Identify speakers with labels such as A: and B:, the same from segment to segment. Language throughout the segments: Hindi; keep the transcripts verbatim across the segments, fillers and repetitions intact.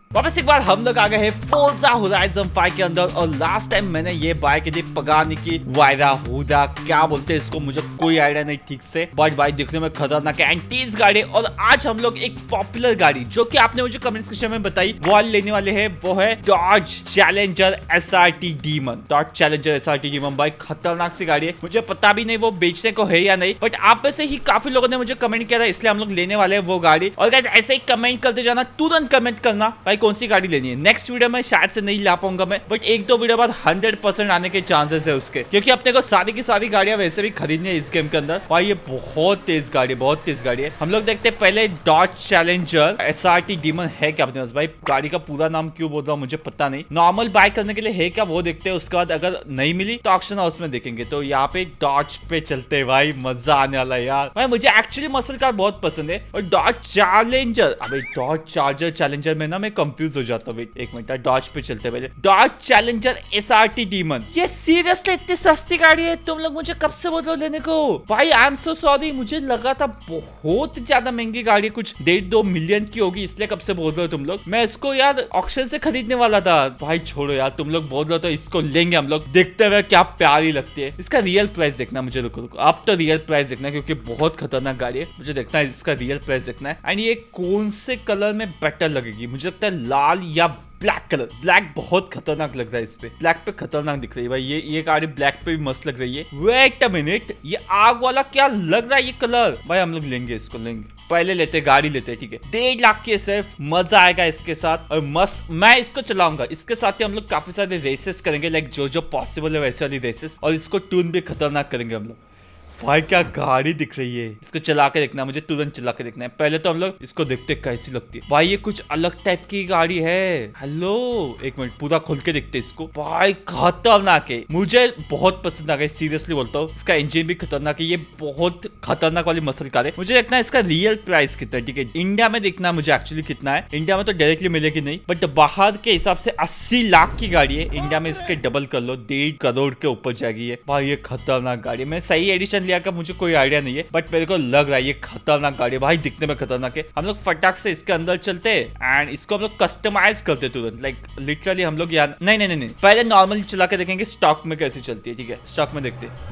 A: वापस एक बार हम लोग आ गए हैं फोर्जा होराइजन फाइव के अंदर। और लास्ट टाइम मैंने ये बाइक थी पगानी की वायरा हुदा क्या बोलते हैं इसको, मुझे कोई आइडिया नहीं ठीक से, बट बाइक दिखने में खतरनाक है, एंटीज गाड़ी। और आज हम लोग एक पॉपुलर गाड़ी जो कि आपने मुझे कमेंट सेक्शन में बताई वो वाली लेने वाले हैं, वो है Dodge Challenger S R T Demon. Dodge Challenger S R T Demon bike खतरनाक सी गाड़ी है, मुझे पता भी नहीं वो बेचने को है या नहीं, बट आप में से ही काफी लोगों ने मुझे कमेंट किया था, इसलिए हम लोग लेने वाले हैं वो गाड़ी। और गाइस ऐसे ही कमेंट करते जाना, तुरंत कमेंट करना भाई कौन सी गाड़ी लेनी है। नेक्स्ट वीडियो में शायद से नहीं ला पाऊंगा मैं, बट एक दो वीडियो बाद हंड्रेड परसेंट आने के चांसेस है उसके, क्योंकि अपने को सारी की सारी गाड़ियां वैसे भी खरीदनी है इस गेम के अंदर। भाई ये बहुत तेज गाड़ी, बहुत तेज गाड़ी है। हम लोग देखते हैं पहले Dodge Challenger S R T Demon है क्या अपने पास। भाई गाड़ी का पूरा नाम क्यों बोल रहा हूँ मुझे पता नहीं, नॉर्मल बाइक करने के लिए है क्या वो देखते हैं, उसके बाद अगर नहीं मिली तो ऑक्शन हाउस में देखेंगे। तो यहाँ पे डॉज पे चलते हैं भाई, मजा आने वाला है यार। भाई मुझे एक्चुअली मसल कार बहुत पसंद है। और डॉज चैलेंजर, अबे डॉज चार्जर चैलेंजर में ना मैं कंफ्यूज हो जाता हूँ। एक मिनट, डॉज पे चलते पहले। Dodge Challenger S R T Demon, ये सीरियसली इतनी सस्ती गाड़ी है? तुम लोग मुझे कब से बोल रहे हो लेने को? भाई आई एम सो सॉरी, मुझे लगा था बहुत ज्यादा महंगी गाड़ी, कुछ डेढ़ दो मिलियन की होगी, इसलिए कब से बोल रहे हो तुम लोग। मैं इसको यार ऑक्शन से खरीदने वाला था। भाई छोड़ो यार, तुम लोग बोल रहे हो तो इसको लेंगे हम लोग, देखते हुए क्या प्यारी लगती है। इसका रियल प्राइस देखना मुझे, रुको रुको अब तो रियल प्राइस देखना, क्योंकि बहुत खतरनाक गाड़ी है, मुझे देखना है इसका रियल प्राइस देखना है। एंड ये कौन से कलर में बेटर लगेगी, मुझे लगता है लाल या ब्लैक कलर। ब्लैक बहुत खतरनाक लग रहा है इस पे, ब्लैक पे खतरनाक दिख रही है भाई। ये ये गाड़ी ब्लैक पे भी मस्त लग रही है। वेट अ मिनट, ये आग वाला क्या लग रहा है ये कलर। भाई हम लोग लेंगे इसको, लेंगे पहले लेते गाड़ी लेते ठीक है। डेढ़ लाख की सिर्फ, मजा आएगा इसके साथ और मस्त मैं इसको चलाऊंगा। इसके साथ ही हम लोग काफी सारे रेसेस करेंगे, लाइक जो जो पॉसिबल है वैसे वाली रेसेस, और इसको ट्यून भी खतरनाक करेंगे हम लोग। भाई क्या गाड़ी दिख रही है, इसको चला के देखना, मुझे तुरंत चला के देखना है। पहले तो हम लोग इसको देखते कैसी लगती है। भाई ये कुछ अलग टाइप की गाड़ी है। हेलो एक मिनट, पूरा खोल के देखते इसको। भाई खतरनाक है, मुझे बहुत पसंद आ गई, सीरियसली बोलता हूँ। इसका इंजन भी खतरनाक है, ये बहुत खतरनाक वाली मसल कार है। मुझे देखना है इसका रियल प्राइस कितना है, ठीक है। इंडिया में देखना मुझे एक्चुअली कितना है। इंडिया में तो डायरेक्टली मिलेगी नहीं, बट बाहर के हिसाब से अस्सी लाख की गाड़ी है। इंडिया में इसके डबल कर लो, डेढ़ करोड़ के ऊपर जाएगी ये। भाई ये खतरनाक गाड़ी है, मैं सही एडिशन लिया का मुझे कोई आइडिया नहीं है, बट मेरे को लग रहा है ये खतरनाक गाड़ी है। भाई दिखने में खतरनाक है। हम लोग फटाक से इसके अंदर चलते हैं एंड इसको हम लोग कस्टमाइज करते तुरंत, लाइक लिटरली हम लोग यार नहीं नहीं नहीं पहले नॉर्मली चला के देखेंगे स्टॉक में कैसी चलती है, ठीक है। स्टॉक में देखते हैं।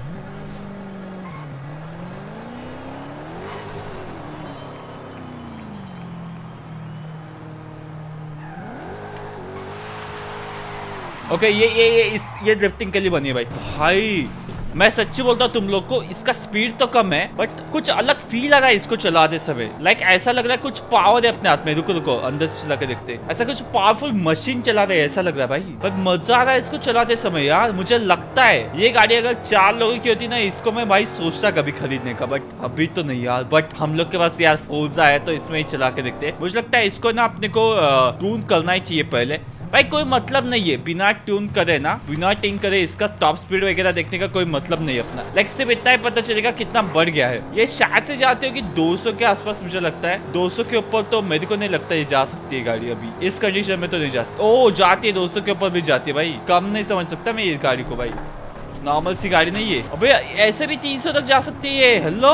A: ओके okay, ये ये ये इस ये ड्रिफ्टिंग के लिए बनी है भाई। भाई मैं सच्ची बोलता हूँ तुम लोग को, इसका स्पीड तो कम है बट कुछ अलग फील आ रहा है इसको चलाते समय। लाइक ऐसा लग रहा है कुछ पावर है अपने हाथ में। रुको रुको अंदर से चला के देखते हैं। ऐसा कुछ पावरफुल मशीन चला रहे हैं ऐसा लग रहा है भाई, पर मजा आ रहा है इसको चलाते समय यार। मुझे लगता है ये गाड़ी अगर चार लोगों की होती ना, इसको मैं भाई सोचता कभी खरीदने का, बट अभी तो नहीं यार। बट हम लोग के पास यार फोर्जा है तो इसमें ही चला के देखते हैं। मुझे लगता है इसको ना अपने को ट्यून करना ही चाहिए पहले। भाई कोई मतलब नहीं है बिना ट्यून करे ना, बिना ट्यून करे इसका टॉप स्पीड वगैरह देखने का कोई मतलब नहीं है अपना। लाइक सिर्फ इतना ही पता चलेगा कितना बढ़ गया है। ये शायद से जाते हो कि दो सौ के आसपास, मुझे लगता है दो सौ के ऊपर तो मेरे को नहीं लगता ये जा सकती है गाड़ी अभी इस कंडीशन में तो नहीं जा सकती। ओ जाती है, दो सौ के ऊपर भी जाती है भाई। कम नहीं समझ सकता मैं ये गाड़ी को भाई, नॉर्मल सी गाड़ी नहीं है। अबे ऐसे भी तीन सौ तक जा सकती है। हेलो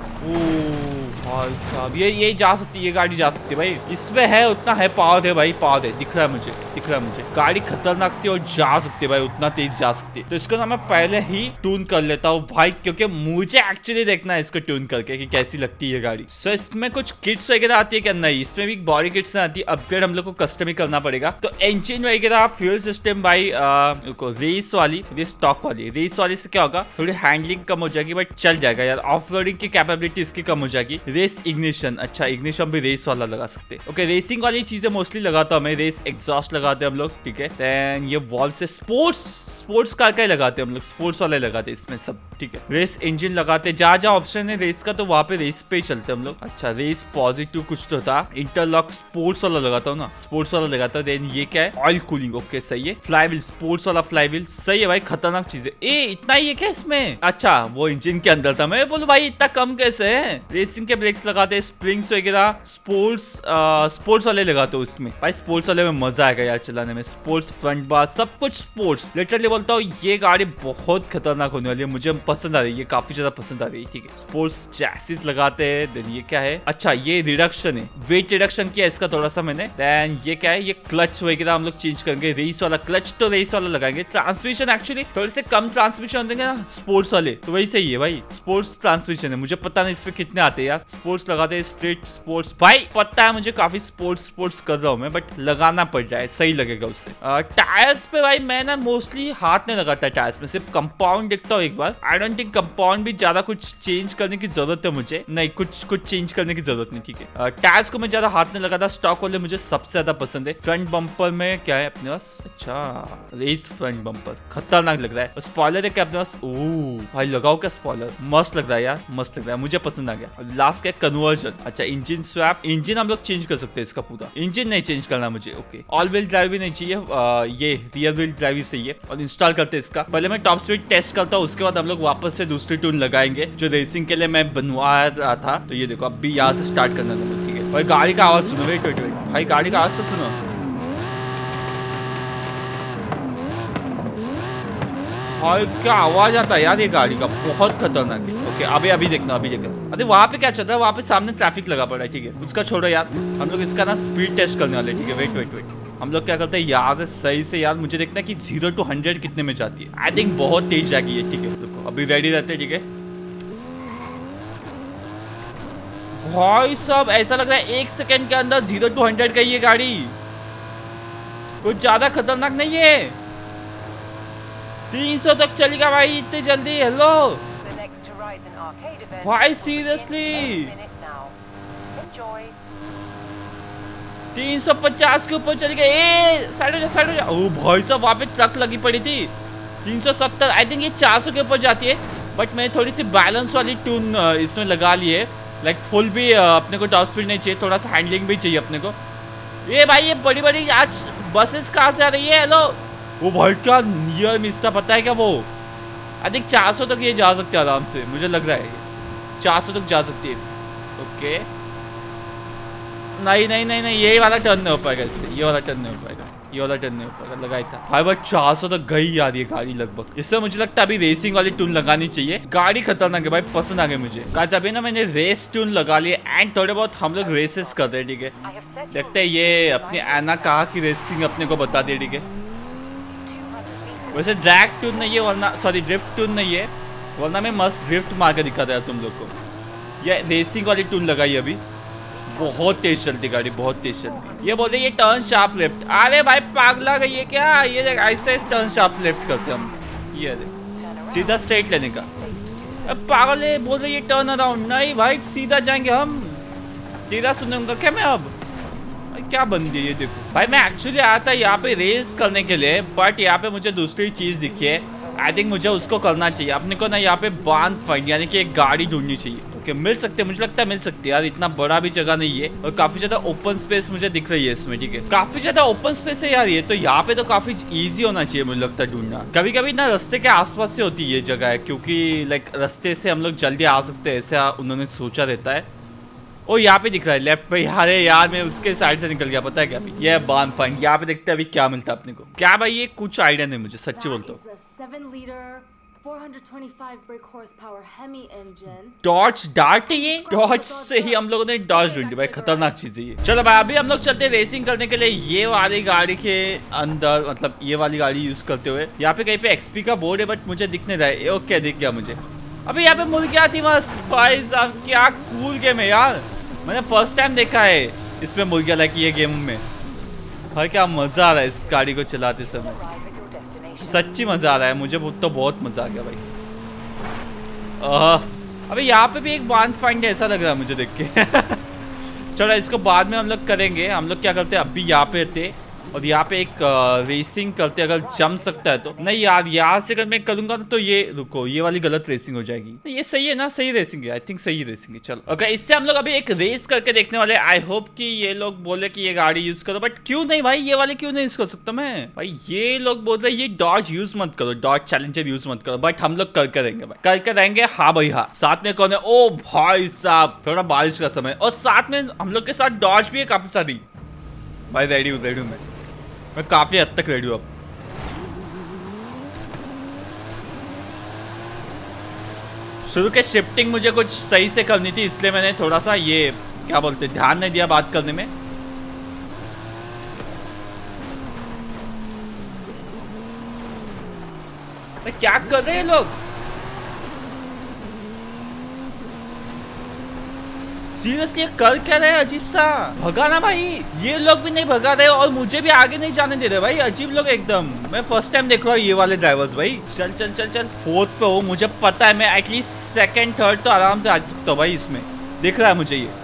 A: भाई साहब, ये ये जा सकती है, ये गाड़ी जा सकती है भाई। इसमें है उतना है पावर है भाई, पावर है, दिख रहा है मुझे, दिख रहा है मुझे। गाड़ी खतरनाक सी और जा सकती है भाई, उतना तेज जा सकती है। तो इसको ना मैं पहले ही ट्यून कर लेता हूँ भाई, क्योंकि मुझे एक्चुअली देखना है इसको ट्यून करके कि कैसी लगती है ये गाड़ी। सो so, इसमें कुछ किट्स वगैरह आती है क्या? नहीं, इसमें भी बॉडी किट्स आती है। अपग्रेड हम लोग को कस्टम ही करना पड़ेगा। तो इंजन वगैरह, फ्यूल सिस्टम भाई, रेस वाली, रेस स्टॉक वाली, रेस वाली से क्या होगा, थोड़ी हैंडलिंग कम हो जाएगी बट चल जाएगा यार। ऑफ रोडिंग की कैपेबिलिटी इसकी कम हो जाएगी। रेस इग्निशन, अच्छा इग्निशन भी रेस वाला लगा सकते हैं। ओके रेसिंग वाली चीजें मोस्टली लगाता हूँ मैं। रेस एग्जॉस्ट लगाते हैं हम लोग, ठीक है। देन ये वॉल्व से स्पोर्ट्स स्पोर्ट्स कार का ही लगाते हैं हम लोग, स्पोर्ट्स वाले लगाते हैं इसमें सब, ठीक है। रेस इंजन लगाते हैं, जहाँ जहाँ ऑप्शन है रेस का तो वहाँ पे रेस पे ही चलते हैं हम लोग। अच्छा रेस पॉजिटिव कुछ तो था। इंटरलॉक स्पोर्ट्स वाला लगाता हूँ ना, स्पोर्ट्स वाला लगाता हूँ। देन ये क्या है, ऑयल कूलिंग, ओके सही है। फ्लाईव्हील, स्पोर्ट्स वाला फ्लाईव्हील, सही है भाई, खतरनाक चीज है। ए इतना ही है क्या इसमें? अच्छा वो इंजन के अंदर था, मैं बोलूँ भाई इतना कम कैसे है। रेसिंग के ब्रेक्स लगाते हैं, स्प्रिंग्स वगैरह, स्पोर्ट्स स्पोर्ट्स वाले लगाते हो इसमें भाई। स्पोर्ट्स वाले में मजा आएगा यार चलाने में, स्पोर्ट्स फ्रंट बार सब कुछ स्पोर्ट्स। लिटरली बोलता हूँ ये गाड़ी बहुत खतरनाक होने वाली है, मुझे पसंद आ रही है, काफी ज्यादा पसंद आ रही है। ठीक है, स्पोर्ट्स चैसिस लगाते हैं। देन ये क्या है, अच्छा ये रिडक्शन है, वेट रिडक्शन किया इसका थोड़ा सा मैंने। देन ये क्या है, ये क्लच वगैरह हम लोग चेंज करेंगे, रेस वाला क्लच तो रेस वाला लगाएंगे। ट्रांसमिशन एक्चुअली थोड़े से कम ट्रांसमिशन होंगे ना स्पोर्ट्स वाले, तो वही सही है भाई, स्पोर्ट्स ट्रांसमिशन है। मुझे पता नहीं इसमें कितने आते हैं यार, स्पोर्ट्स लगाते हैं, स्ट्रीट स्पोर्ट्स। भाई पता है मुझे काफी स्पोर्ट्स स्पोर्ट्स कर रहा हूँ मैं, बट लगाना पड़ जाए, सही लगेगा उससे। टायर्स पे भाई मैं ना मोस्टली हाथ नहीं लगाता टायर्स में, सिर्फ कंपाउंड देखता हूँ एक बार। आई डोंट थिंक कंपाउंड भी ज्यादा कुछ चेंज करने की जरूरत है मुझे, नहीं कुछ कुछ चेंज करने की जरूरत नहीं। ठीक है, टायर्स को मैं ज्यादा हाथ नहीं लगाता, स्टॉक वाले मुझे सबसे ज्यादा पसंद है। फ्रंट बम्पर में क्या है अपने पास, अच्छा रेस फ्रंट बम्पर खतरनाक लग रहा है। स्पॉइलर है क्या अपने पास, ओह भाई लगाओ क्या स्पॉइलर, मस्त लग रहा है यार, मस्त लग रहा है, मुझे पसंद आ गया। लास्ट क्या कन्वर्जन, अच्छा इंजन स्वैप, इंजन हम लोग चेंज कर सकते हैं इसका पूरा, इंजन नहीं चेंज करना मुझे। ओके, ऑल व्हील ड्राइव भी नहीं चाहिए, आ, ये रियर व्हील ड्राइव ही सही है। और इंस्टॉल करते हैं इसका, पहले मैं टॉप स्पीड टेस्ट करता हूँ, उसके बाद हम लोग वापस से दूसरी टून लगाएंगे जो रेसिंग के लिए मैं बनवा रहा था। तो ये देखो अभी यहाँ से स्टार्ट करना था। ठीक है भाई, गाड़ी का आवाज सुनो, वेट वेट वेट भाई, गाड़ी का आवाज तो सुनो। भाई क्या आवाज आता है यार ये गाड़ी का, बहुत खतरनाक है। ओके अभी अभी देखना, अभी देखना। अरे वहाँ पे क्या चल रहा है, वहाँ पे सामने ट्रैफिक लगा पड़ा है। ठीक है उसका छोड़ो यार, हम लोग इसका ना स्पीड टेस्ट करने वाले। ठीक है वेट वेट वेट, हम लोग क्या करते हैं यहाँ से सही से यार, मुझे देखना कि जीरो टू हंड्रेड कितने में जाती है। आई थिंक बहुत तेज जाएगी ये। ठीक है देखो अभी रेडी रहते हैं। ठीक है भाई सब ऐसा लग रहा है एक सेकेंड के अंदर जीरो टू हंड्रेड गई ये गाड़ी, कुछ ज्यादा खतरनाक नहीं है। तीन सौ तक चलेगा भाई इतनी जल्दी। हेलो भाई सीरियसली तीन सौ पचास के ऊपर चली गई। ए साइड हो जा, साइड हो जा। ओ भाई साहब वहाँ पे ट्रक लगी पड़ी थी। तीन सौ सत्तर, आई थिंक ये चार सौ के ऊपर जाती है, बट मैं थोड़ी सी बैलेंस वाली टून इसमें लगा ली है। लाइक फुल भी अपने को टॉप स्पीड नहीं चाहिए, थोड़ा सा हैंडलिंग भी चाहिए अपने को। ये भाई ये बड़ी बड़ी आज बसेस कहाँ से आ रही है। हेलो वो भाई क्या नियर मिस था पता है क्या, वो आई थिंक चार सौ तक ये जा सकते हैं आराम से, मुझे लग रहा है चार सौ तक जा सकती है। ओके नहीं नहीं नहीं नहीं ये वाला टर्न नहीं हो पाएगा इससे, ये वाला टर्न नहीं हो पाएगा, ये वाला टर्न नहीं हो पाएगा। लगाई था भाई बट चार सौ तक गई यार ये गाड़ी लगभग। इससे मुझे लगता है अभी रेसिंग वाली टून लगानी चाहिए। गाड़ी खतरनाक है भाई, पसंद आ गई मुझे। गाइस अभी ना मैंने रेस टून लगा ली एंड थोड़े बहुत हम लोग रेसेस करते हैं। ठीक है लगता है ये अपनी एना कहा की रेसिंग अपने को बता दिया। ठीक है वैसे ड्रैग टून नहीं है, वरना सॉरी ड्रिफ्ट टून नहीं है, वरना मैं मस्त ड्रिफ्ट मार के दिखा था तुम लोग को। ये रेसिंग वाली टून लगाई अभी, बहुत तेज चलती गाड़ी, बहुत तेज चलती। ये बोलते ये टर्न शार्प लेफ्ट, अरे भाई पागला गई है क्या, ये देख ऐसे टर्न शार्प लेफ्ट करते हम, ये देख सीधा स्ट्रेट लेने का। अब पागल है बोल रहे ये टर्न अराउंड, नहीं भाई सीधा जाएंगे हम, तेरा सुनूंगा क्या मैं अब। क्या बन गई ये देखो भाई, मैं एक्चुअली आया था यहाँ पे रेस करने के लिए, बट यहाँ पे मुझे दूसरी चीज दिखी है। आई थिंक मुझे उसको करना चाहिए अपने को ना, यहाँ पे बांध फाइंड यानी कि एक गाड़ी ढूंढनी चाहिए। ओके मिल सकते हैं, मुझे लगता है मिल सकती है यार, इतना बड़ा भी जगह नहीं है और काफी ज्यादा ओपन स्पेस मुझे दिख रही है इसमें। ठीक है काफी ज्यादा ओपन स्पेस है यार ये, तो यहाँ पे तो काफी इजी होना चाहिए मुझे लगता है ढूंढना। कभी कभी ना रास्ते के आसपास से होती है ये जगह है, क्योंकि लाइक रास्ते से हम लोग जल्दी आ सकते हैं ऐसा उन्होंने सोचा रहता है। ओ यहाँ पे दिख रहा है लेफ्ट पे, अरे यार मैं उसके साइड से निकल गया पता है क्या। अभी ये बांध फाइंड यहाँ पे देखते हैं अभी क्या मिलता है अपने को। क्या भाई ये कुछ आइडिया नहीं मुझे, सच्ची बोलता हूँ। डॉज डार्ट है ये, डॉज से ही हम लोगों ने डॉज ढूंढी भाई, खतरनाक चीज है ये। चलो भाई अभी हम लोग चलते हैं रेसिंग करने के लिए ये वाली गाड़ी के अंदर, मतलब ये वाली गाड़ी यूज करते हुए। यहाँ पे कहीं पे एक्सपी का बोर्ड है बट मुझे दिख नहीं रहा है। ओके दिख गया मुझे। अभी यहाँ पे मुर्गियाँ थी मस्त भाई साहब, क्या कूल गेम है यार, मैंने फर्स्ट टाइम देखा है इसमें मुर्गियाँ लाइक ये गेम में। भाई क्या मजा आ रहा है इस गाड़ी को चलाते समय, सच्ची मजा आ रहा है मुझे, तो बहुत मजा आ गया भाई। अबे यहाँ पे भी एक बांध फाइंड है ऐसा लग रहा है मुझे देख के। चलो इसको बाद में हम लोग करेंगे। हम लोग क्या करते हैं अभी यहाँ पे थे और यहाँ पे एक रेसिंग करते अगर जम सकता है तो नहीं यार, यहाँ से अगर मैं करूंगा तो ये रुको, ये वाली गलत रेसिंग हो जाएगी। नहीं, ये सही है ना, सही रेसिंग है, आई थिंक सही रेसिंग है। चलो ओके, इससे हम लोग अभी एक रेस करके देखने वाले। आई होप कि ये लोग बोले कि ये गाड़ी यूज करो, बट क्यों नहीं भाई, ये वाली क्यों नहीं यूज कर सकता मैं भाई? ये लोग बोल रहे ये डॉज यूज मत करो, डॉज चैलेंजर यूज मत करो, बट हम लोग करके रहेंगे भाई, करके रहेंगे। हाँ भाई हाँ। साथ में कौन है? ओ भाई साहब, थोड़ा बारिश का समय, और साथ में हम लोग के साथ डॉज भी है काफी सारी। भाई रेडी हूँ, रेडी हूँ मैं मैं काफी हद तक रेडी हूँ अब। शुरू के शिफ्टिंग मुझे कुछ सही से करनी थी, इसलिए मैंने थोड़ा सा ये क्या बोलते ध्यान नहीं दिया बात करने में। क्या कर रहे हैं लोग? सीरियसली कर क्या रहे हैं? अजीब सा भगा ना भाई, ये लोग भी नहीं भगा रहे और मुझे भी आगे नहीं जाने दे रहे भाई, अजीब लोग एकदम। मैं फर्स्ट टाइम देख रहा हूँ ये वाले ड्राइवर्स भाई। चल चल चल चल, फोर्थ पे हो, मुझे पता है मैं एटलीस्ट सेकंड थर्ड तो आराम से आ सकता हूँ भाई, इसमें दिख रहा है मुझे ये।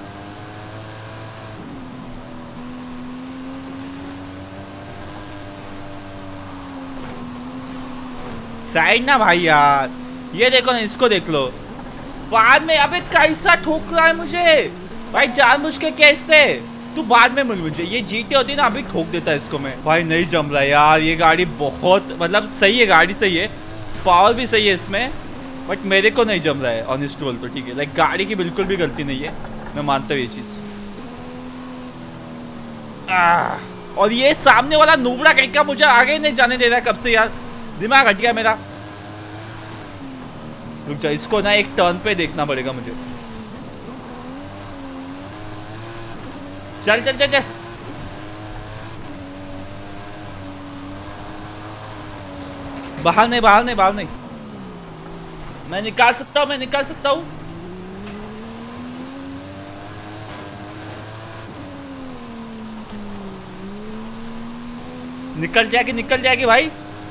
A: साइड ना भाई यार, ये देखो ना, इसको देख लो बाद में। अबे कैसा ठोक रहा है मुझे भाई, जानबूझ के क्या इससे? तू बाद में मिल मुझे, ये जीते होती ना अभी ठोक देता है इसको मैं भाई। नहीं जम रहा यार, ये गाड़ी बहुत मतलब सही है, गाड़ी सही है, पावर भी सही है इसमें, बट मेरे को नहीं जम रहा है ऑनेस्ट बोल तो। ठीक है, लाइक गाड़ी की बिल्कुल भी गलती नहीं है, मैं मानता हूँ ये चीज। और ये सामने वाला नूबड़ा कहीं का मुझे आगे नहीं जाने दे रहा है कब से यार, दिमाग हट गया मेरा। रुक जा, इसको ना एक टर्न पे देखना पड़ेगा मुझे। चल चल चल चल, बाहर नहीं बाहर नहीं बाहर नहीं, मैं निकाल सकता हूँ, मैं निकाल सकता हूँ। निकल जाएगी निकल जाएगी भाई,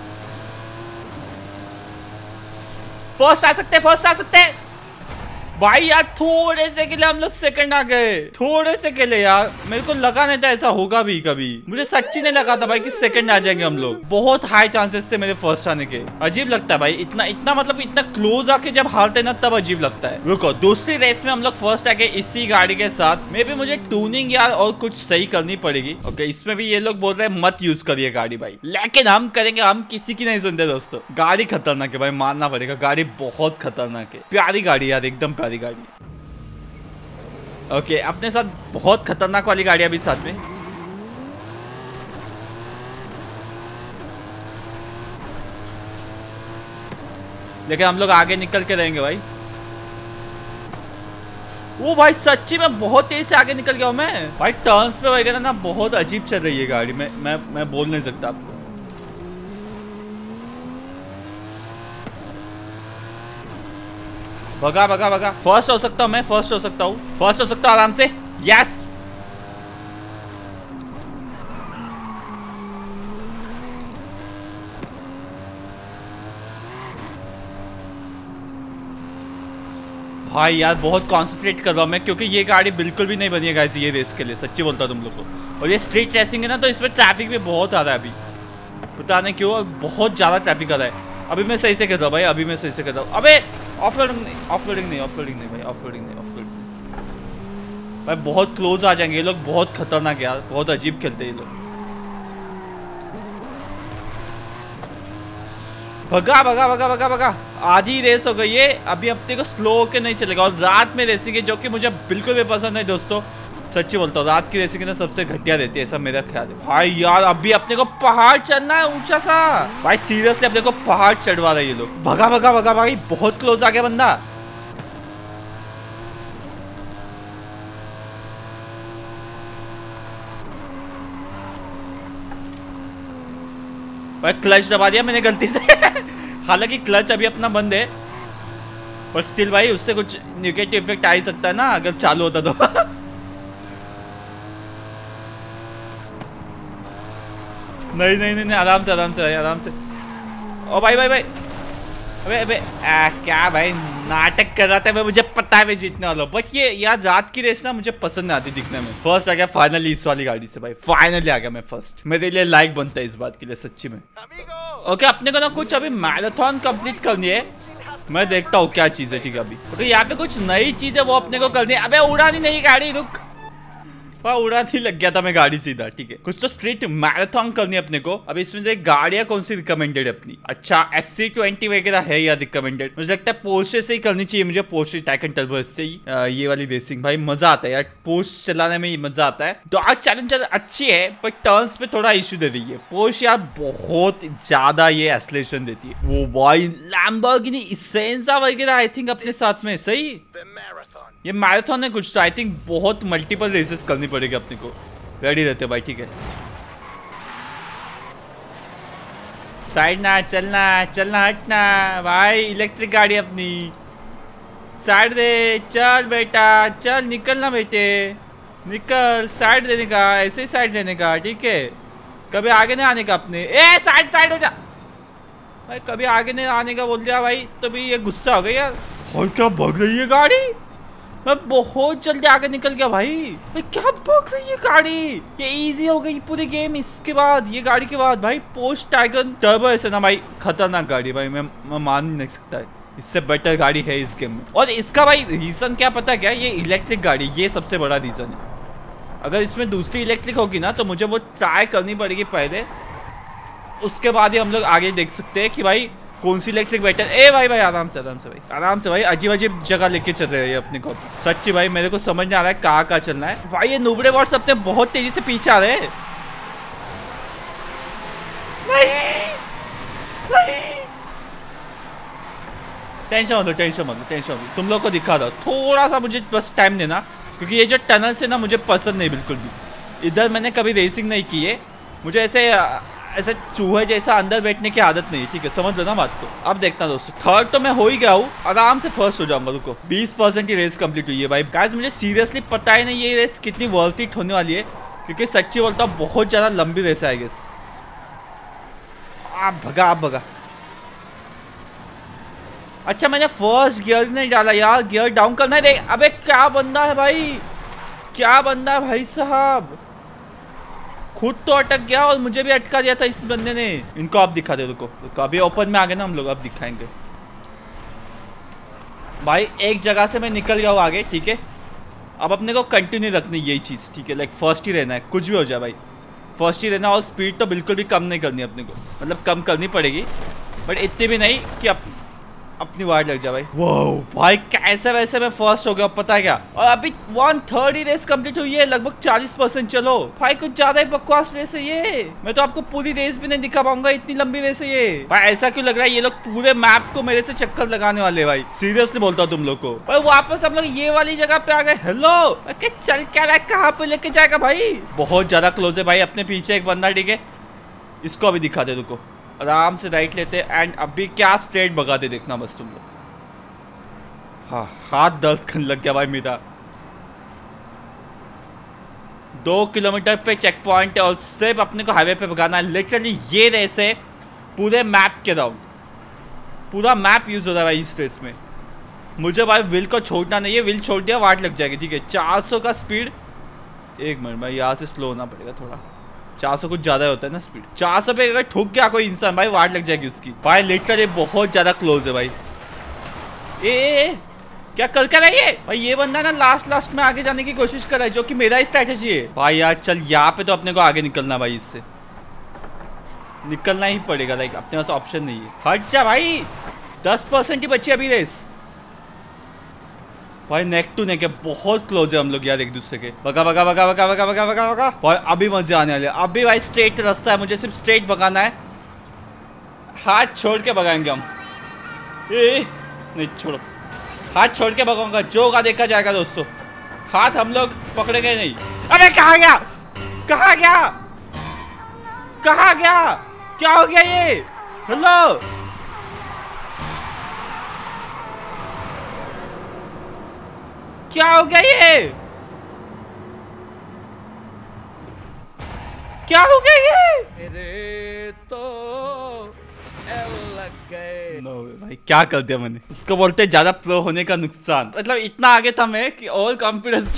A: फर्स्ट आ सकते हैं, फर्स्ट आ सकते हैं भाई। यार थोड़े से के लिए हम लोग सेकंड आ गए, थोड़े से के लिए यार, मेरे को लगा नहीं था ऐसा होगा भी कभी, मुझे सच्ची नहीं लगा था भाई कि सेकंड आ जाएंगे हम लोग। बहुत हाई चांसेस थे मेरे फर्स्ट आने के। अजीब लगता है भाई, इतना इतना मतलब इतना क्लोज आके जब हारते ना तब अजीब लगता है। रुको, दूसरी रेस में हम लोग फर्स्ट आ गए इसी गाड़ी के साथ। मे भी मुझे ट्यूनिंग यार और कुछ सही करनी पड़ेगी। ओके, इसमें भी ये लोग बोल रहे हैं मत यूज करिए गाड़ी भाई, लेकिन हम करेंगे, हम किसी की नहीं सुनते दोस्तों। गाड़ी खतरनाक है भाई, मानना पड़ेगा, गाड़ी बहुत खतरनाक है, प्यारी गाड़ी यार, एकदम प्यारी गाड़ी। ओके, अपने साथ बहुत खतरनाक वाली गाड़ी अभी साथ में। लेकिन हम लोग आगे निकल के रहेंगे भाई। वो भाई सच्ची में बहुत तेज से आगे निकल गया हूं मैं भाई, टर्न्स पे वगैरह ना बहुत अजीब चल रही है गाड़ी में, मैं मैं बोल नहीं सकता आपको। भगा भगा भगा, फर्स्ट हो सकता हूँ मैं, फर्स्ट हो सकता हूँ, फर्स्ट हो सकता हूँ आराम से। यस, भाई यार बहुत कॉन्सेंट्रेट कर रहा हूँ मैं, क्योंकि ये गाड़ी बिल्कुल भी नहीं बनी है गाइस ये रेस के लिए, सच्ची बोलता हूँ तुम लोग को। और ये स्ट्रीट रेसिंग है ना, तो इसमें ट्रैफिक भी बहुत आ रहा है अभी, पता नहीं क्यों बहुत ज्यादा ट्रैफिक आ रहा है। अभी मैं सही से कर रहा हूँ भाई, अभी मैं सही से कर रहा हूँ। अबे ऑफ रोडिंग नहीं, ऑफ रोडिंग नहीं, ऑफ रोडिंग नहीं भाई, ऑफ रोडिंग नहीं, ऑफ रोडिंग भाई, बहुत क्लोज आ जाएंगे ये लोग, बहुत खतरनाक यार, बहुत अजीब खेलते हैं ये लोग। भगा भगा भगा भगा भगा, आधी रेस हो गई है अभी, अपने को स्लो होके नहीं चलेगा। और रात में रेसिंग है जो कि मुझे बिल्कुल भी पसंद नहीं दोस्तों, सच्ची बोलता हूँ, रात की रेसिंग ना सबसे घटिया रहती है, ऐसा मेरा ख्याल है भाई। यार अभी अपने को पहाड़ चढ़ना है ऊंचा सा भाई, सीरियसली अपने को पहाड़ चढ़वा रहे हैं ये लोग। भगा भगा भगा भाई, बहुत क्लोज आ गया बंदा। भाई क्लच दबा दिया मैंने गलती से हालांकि क्लच अभी अपना बंद है, पर स्टिल भाई उससे कुछ नेगेटिव इफेक्ट आ ही सकता है ना अगर चालू होता तो नहीं नहीं नहीं नहीं, आराम से आराम से भाई, आराम से। ओ भाई भाई भाई अबे अबे आ, क्या भाई नाटक कर रहा था मैं, मुझे पता है मैं जीतने वाला हूँ, बट ये यार रात की रेस ना मुझे पसंद नहीं आती दिखने में। फर्स्ट आ गया फाइनली इस वाली गाड़ी से भाई, फाइनली आ गया मैं फर्स्ट। मेरे लिए लाइक बनता है इस बात के लिए सच्ची में। ओके अपने को ना कुछ अभी मैराथन कंप्लीट करनी है, मैं देखता हूँ क्या चीज है। ठीक है अभी ओके यहाँ पे कुछ नई चीज है वो अपने को करनी है। अबे उड़ानी नहीं गाड़ी, रुक उड़ाती लग गया था मैं गाड़ी सीधा। ठीक है कुछ तो स्ट्रीट मैराथन करनी है अपने को। अब इसमें से गाड़ियां कौन सी रिकमेंडेड है अपनी? अच्छा एस सी ट्वेंटी वगैरह है या रिकमेंडेड? मुझे लगता है पोर्शे से ही करनी चाहिए मुझे, पोर्शे टाइकन टर्बो से ही आ, ये वाली रेसिंग भाई मजा आता है यार, पोर्श चलाने में ही मजा आता है। तो आज चैलेंजर अच्छी है पर टर्न्स पे थोड़ा इश्यू दे रही है पोर्श यार, बहुत ज्यादा ये एक्सेलरेशन देती है। वो भाई लैम्बोर्गिनी इसेंजा वगैरह आई थिंक अपने साथ में सही। ये मैराथन है कुछ तो आई थिंक बहुत मल्टीपल रेसेस करनी पड़ेगी अपने को, रेडी रहते भाई। ठीक है साइड ना चलना चलना हटना भाई, इलेक्ट्रिक गाड़ी अपनी साइड दे, चल बेटा चल निकलना बेटे निकल, साइड देने का ऐसे ही साइड देने का। ठीक है कभी आगे नहीं आने का अपने, ए साइड साइड हो जा भाई, कभी आगे नहीं आने का बोल दिया भाई तो भी ये गुस्सा हो गया यार। और क्या भाग रही है गाड़ी, मैं बहुत जल्दी आगे निकल गया भाई। भाई क्या भाग रही है गाड़ी, ये इजी हो गई पूरी गेम। इसके बाद ये गाड़ी के बाद भाई पोर्शे टाइगन टर्बो है ना भाई, खतरनाक गाड़ी भाई, मैं, मैं मान नहीं सकता है इससे बेटर गाड़ी है इस गेम में। और इसका भाई रीजन क्या पता क्या, ये इलेक्ट्रिक गाड़ी, ये सबसे बड़ा रीजन है। अगर इसमें दूसरी इलेक्ट्रिक होगी ना तो मुझे वो ट्राई करनी पड़ेगी पहले, उसके बाद ही हम लोग आगे देख सकते हैं कि भाई कौन सी इलेक्ट्रिक बेटर। ए भाई भाई आराम से आराम से भाई आराम से भाई, अजीब अजीब जगह लेके चल रहे हैं अपने को सच्ची भाई, मेरे को समझ नहीं आ रहा है कहाँ कहाँ चलना है भाई। ये नुबड़े बॉट्स अपने बहुत तेजी से पीछे आ रहे हैं। नहीं नहीं टेंशन मत लो टेंशन मत लो टेंशन मत लो, तुम लोग को दिखा दो, थोड़ा सा मुझे बस टाइम देना, क्योंकि ये जो टनल से ना मुझे पसंद नहीं बिल्कुल भी। इधर मैंने कभी रेसिंग नहीं की है, मुझे ऐसे ऐसे चूहे जैसा अंदर बैठने की आदत नहीं है। ठीक है समझ लो ना बात को। अब देखना दोस्तों, थर्ड तो मैं हो ही गया हूँ, आराम से फर्स्ट हो जाऊंगा। रुको बीस परसेंट की रेस कंप्लीट हुई है भाई। गाइस मुझे सीरियसली पता ही नहीं ये रेस कितनी वर्थ इट होने वाली है, क्योंकि सच्ची बोलता हूँ बहुत ज्यादा लंबी रेस है आई गेस। आप भगा आप भगा। अच्छा मैंने फर्स्ट गियर नहीं डाला यार, गियर डाउन करना है। अबे क्या बंदा है भाई, क्या बंदा है भाई साहब, खुद तो अटक गया और मुझे भी अटका दिया था इस बंदे ने। इनको आप दिखा दे, रुको रुको अभी ओपन में आ गए ना हम लोग, अब दिखाएंगे भाई। एक जगह से मैं निकल गया हूँ आगे। ठीक है अब अपने को कंटिन्यू रखनी यही चीज़। ठीक है लाइक फर्स्ट ही रहना है, कुछ भी हो जाए भाई फर्स्ट ही रहना। और स्पीड तो बिल्कुल भी कम नहीं करनी अपने को, मतलब कम करनी पड़ेगी बट इतनी भी नहीं कि अप, अपनी वाइड लग जाए भाई। वाओ भाई कैसे वैसे मैं फर्स्ट हो गया, पता है क्या। और अभी वन थर्ड ही रेस कंप्लीट हुई है, लगभग चालीस परसेंट। चलो भाई कुछ ज्यादा ही बकवास रेस है ये, मैं तो आपको पूरी रेस भी नहीं दिखा पाऊंगा, इतनी लंबी रेस है ये भाई। ऐसा क्यों लग रहा है ये लोग पूरे मैप को मेरे से चक्कर लगाने वाले भाई, सीरियसली बोलता हूँ तुम लोग को। भाई वापस हम लोग ये वाली जगह पे आ गए। हेलो चल क्या रहा है, कहाँ पे लेके जाएगा भाई, बहुत ज्यादा क्लोज है भाई। अपने पीछे एक बंदा ठीक है, इसको अभी दिखा दे, रुको आराम से राइट लेते एंड अभी क्या स्ट्रेट भगा दे, देखना बस तुम लोग। हाँ हाथ दर्द करने लग गया भाई मेरा। दो किलोमीटर पे चेक पॉइंट है और सिर्फ अपने को हाईवे पे भगाना है। लिटरली ये रेस है पूरे मैप के राउंड, पूरा मैप यूज हो रहा है भाई इस रेस में। मुझे भाई व्हील को छोड़ना नहीं है, व्हील छोड़ दिया वाट लग जाएगी। ठीक है चार सौ का स्पीड, एक मिनट भाई यहाँ से स्लो होना पड़ेगा थोड़ा, चार सौ कुछ ज्यादा होता है ना स्पीड। चार सौ पे अगर ठुक गया कोई इंसान भाई वाट लग जाएगी उसकी भाई। लिटरली बहुत ज्यादा क्लोज है भाई। ए, ए, ए क्या कर कर रही है भाई ये बंदा ना, लास्ट लास्ट में आगे जाने की कोशिश कर रहा है, जो कि मेरा स्ट्रैटेजी है भाई। यार चल यहाँ पे तो अपने को आगे निकलना भाई, इससे निकलना ही पड़ेगा, लाइक अपने पास ऑप्शन नहीं है। हट जा भाई, दस परसेंट ही बची अभी रेस भाई। नेक टू नेक है, बहुत क्लोज है हम लोग यार एक दूसरे के। बगा बगा बगा बगा बगा बगा बगा बगा भाई, अभी मजे आने वाले। अभी भाई स्ट्रेट रास्ता है, मुझे सिर्फ स्ट्रेट भगाना है, हाथ छोड़ के भगाएंगे हम। ए नहीं छोड़ो, हाथ छोड़ के भगाऊंगा, जो होगा देखा जाएगा दोस्तों। हाथ हम लोग पकड़ेंगे नहीं। अबे कहाँ गया, कहाँ गया, कहाँ गया, क्या हो गया ये। हेलो क्या हो गया ये, क्या हो गया ये।
B: मेरे तो लग गए।
A: नो भाई क्या कर दिया मैंने। इसको बोलते ज्यादा प्रो होने का नुकसान। मतलब इतना आगे था मैं कि ओवर कॉन्फिडेंस।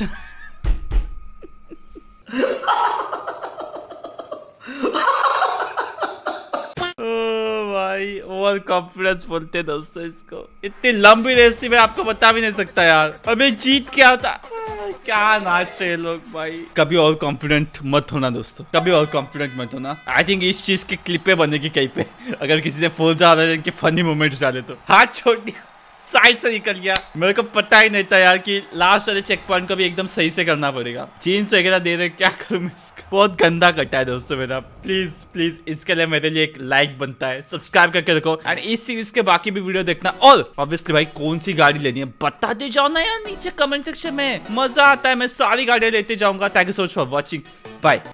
A: भाई ओवर कॉन्फिडेंस बोलते दोस्तों इसको। इतनी लंबी रेस थी मैं आपको बता भी नहीं सकता यार। अभी जीत क्या था, क्या नाचते हैं लोग भाई। कभी और कॉन्फिडेंट मत होना दोस्तों, कभी और कॉन्फिडेंट मत होना। आई थिंक इस चीज की क्लिपे बनेगी कहीं पे, अगर किसी ने फोन जा रहा है इनके फनी मोमेंट्स डाले तो। हाथ छोड़ दिया, साइड से निकल गया। मेरे को पता ही नहीं था यार कि लास्ट वाले चेक पॉइंट को भी एकदम सही से करना पड़ेगा। जीन्स वगैरह दे रहे, क्या करूं मैं इसका। बहुत गंदा कटा है दोस्तों मेरा। प्लीज प्लीज इसके लिए मेरे लिए एक लाइक बनता है, सब्सक्राइब करके रखो एंड इस सीरीज के बाकी भी वीडियो देखना। और ऑब्वियसली भाई कौन सी गाड़ी लेनी है बता दे जाओ ना यार नीचे कमेंट सेक्शन में। मजा आता है, मैं सारी गाड़ियां लेते जाऊंगा। Thank you so much for watching, bye.